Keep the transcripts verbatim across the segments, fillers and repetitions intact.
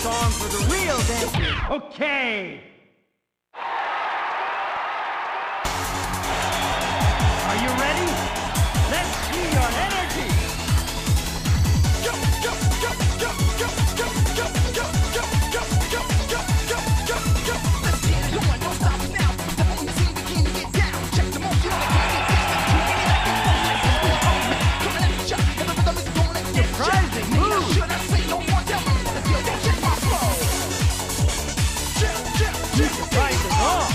song for the real dancers. Okay. Are you ready? Let's see your energy. Go, go, go, go, go, go, go, go, go, go, go, go, go, go, go. Let's get it going, don't stop it now. The only team that can get down. Check the motion on the can't get down. Coming at the shot, and the rhythm is going to get surprising move. Should I say no more? Tell me what to feel. Don't check my flow. You're surprising off.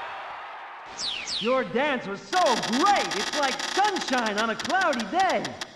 Your dance was so great, it's like sunshine on a cloudy day.